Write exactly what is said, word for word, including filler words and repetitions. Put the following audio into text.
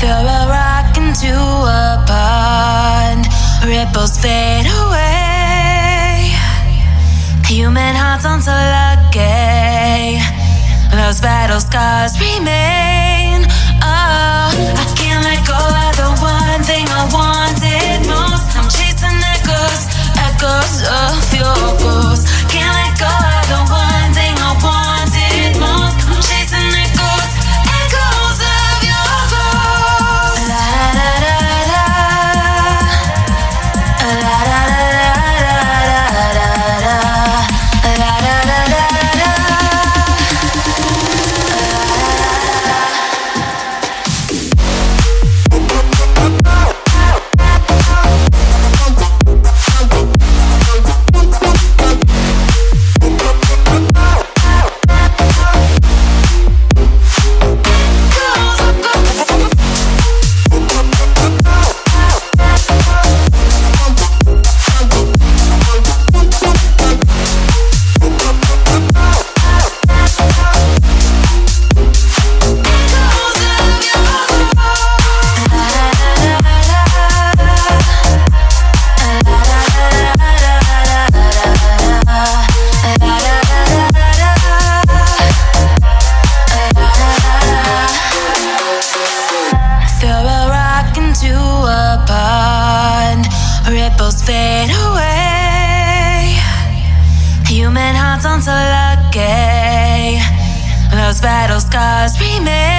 Throw a rock into a pond, ripples fade away. Human hearts aren't so lucky, those battle scars remain. Oh, I can't let go of the one thing I wanted most. I'm chasing echoes, echoes of your ghost. Can't let go of the one thing I wanted most. I'm chasing echoes, echoes of your ghost. La da da da, la da da da da da da, la da da da da. Ripples fade away. Human hearts aren't so lucky, those battle scars remain.